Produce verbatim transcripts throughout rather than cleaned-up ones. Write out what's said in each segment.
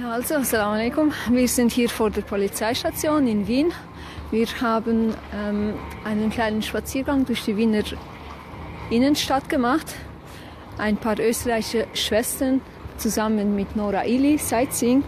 Also, Assalamu alaikum. Wir sind hier vor der Polizeistation in Wien. Wir haben ähm, einen kleinen Spaziergang durch die Wiener Innenstadt gemacht. Ein paar österreichische Schwestern zusammen mit Nora Ili, Sightseeing.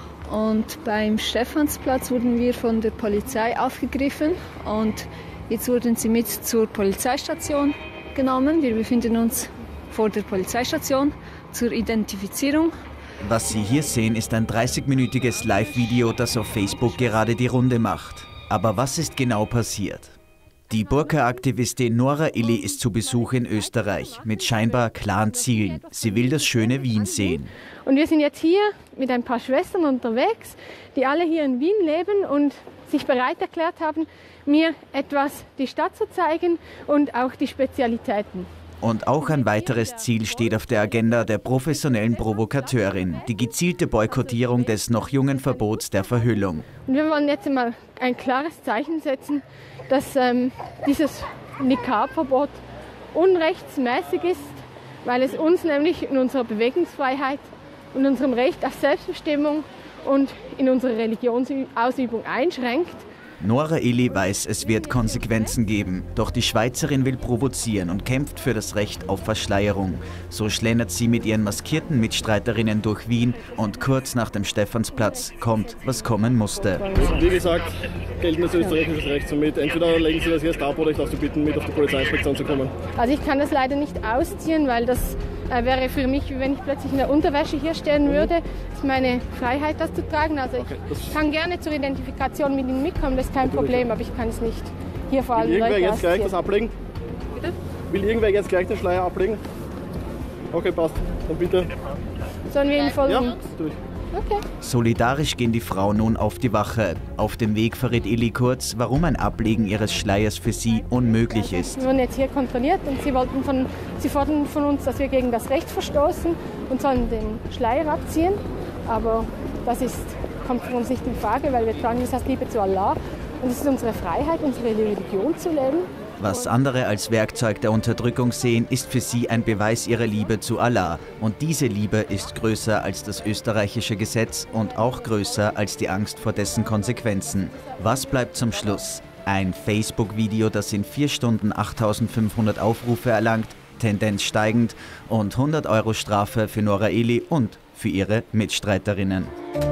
Und beim Stephansplatz wurden wir von der Polizei aufgegriffen und jetzt wurden sie mit zur Polizeistation genommen. Wir befinden uns vor der Polizeistation zur Identifizierung. Was Sie hier sehen, ist ein dreißigminütiges Live-Video, das auf Facebook gerade die Runde macht. Aber was ist genau passiert? Die Burka-Aktivistin Nora Ili ist zu Besuch in Österreich mit scheinbar klaren Zielen. Sie will das schöne Wien sehen. Und wir sind jetzt hier mit ein paar Schwestern unterwegs, die alle hier in Wien leben und sich bereit erklärt haben, mir etwas die Stadt zu zeigen und auch die Spezialitäten. Und auch ein weiteres Ziel steht auf der Agenda der professionellen Provokateurin, die gezielte Boykottierung des noch jungen Verbots der Verhüllung. Und wir wollen jetzt mal ein klares Zeichen setzen, dass ähm, dieses Niqab-Verbot unrechtsmäßig ist, weil es uns nämlich in unserer Bewegungsfreiheit und unserem Recht auf Selbstbestimmung und in unserer Religionsausübung einschränkt. Nora Ili weiß, es wird Konsequenzen geben, doch die Schweizerin will provozieren und kämpft für das Recht auf Verschleierung. So schlendert sie mit ihren maskierten Mitstreiterinnen durch Wien und kurz nach dem Stephansplatz kommt, was kommen musste. Wie gesagt, geltendes österreichisches Recht somit. Entweder legen Sie das jetzt ab oder ich darf Sie bitten, mit auf die Polizeiinspektion zu kommen. Also ich kann das leider nicht ausziehen, weil das äh, wäre für mich, wie wenn ich plötzlich in der Unterwäsche hier stehen würde. Es ist meine Freiheit, das zu tragen. Also ich okay, kann gerne zur Identifikation mit Ihnen mitkommen, das ist kein Problem, aber ich kann es nicht hier vor allem Will irgendwer Leute jetzt gleich das ablegen? Bitte? Will irgendwer jetzt gleich den Schleier ablegen? Okay, passt. Dann bitte. Sollen wir Ihnen folgen? Ja, durch. Okay. Solidarisch gehen die Frauen nun auf die Wache. Auf dem Weg verrät Ili kurz, warum ein Ablegen ihres Schleiers für sie unmöglich ist. Wir wurden jetzt hier kontrolliert und sie, wollten von, sie forderten von uns, dass wir gegen das Recht verstoßen und sollen den Schleier abziehen. Aber das ist, kommt für uns nicht in Frage, weil wir tragen das aus Liebe zu Allah. Und es ist unsere Freiheit, unsere Religion zu leben. Was andere als Werkzeug der Unterdrückung sehen, ist für sie ein Beweis ihrer Liebe zu Allah. Und diese Liebe ist größer als das österreichische Gesetz und auch größer als die Angst vor dessen Konsequenzen. Was bleibt zum Schluss? Ein Facebook-Video, das in vier Stunden achttausendfünfhundert Aufrufe erlangt, Tendenz steigend, und hundert Euro Strafe für Nora Ili und für ihre Mitstreiterinnen.